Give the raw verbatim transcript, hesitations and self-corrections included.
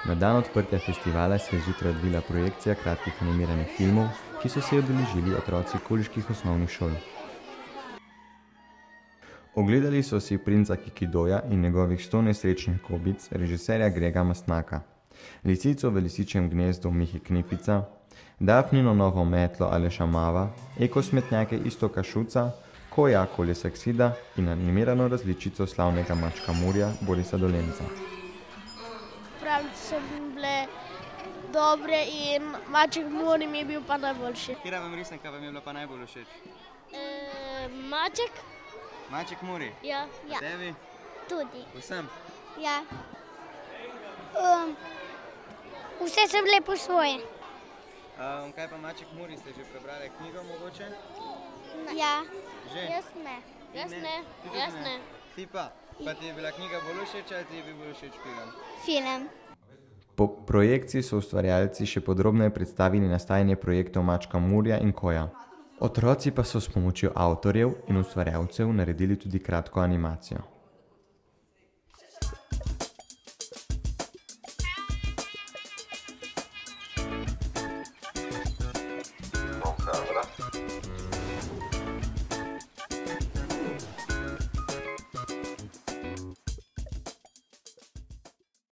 Na dan odprtja festivala se je zjutraj odvila projekcija kratkih animiranih filmov, ki so se jo udeležili otroci koliških osnovnih šol. Ogledali so si Princa Kikidoja in njegovih sto nesrečnih gobic režiserja Grega Mastnaka, Lisico v lisičjem gnezdu Mihe Knifica, Dafnino novo metlo Aleša Mava, ekosmetnjake Iztoka Šuca, Koja Koljesaksida in animirano različico slavnega Mačka Murija Borisa Dolenca. Pravljice so bile dobre in Maček Muri mi je bil pa najboljši. Katera vam risanka vam je bila pa najbolj všeč? E, Maček? Maček Muri? Ja. Ja. Tebi? Tudi. Vsem? Ja. Um, vse so bile po svoje. Um, kaj pa Maček Muri, ste že prebrali knjigo mogoče? Ja. Že? Jaz ne. Jaz ne. Jaz ne. Ti pa? Pa ti je bila knjiga bolj všeč ali ti je bil bolj všeč film? Film. Po projekciji so ustvarjalci še podrobneje predstavili nastajanje projektov Mačka Murija in Koja. Otroci pa so s pomočjo avtorjev in ustvarjalcev naredili tudi kratko animacijo.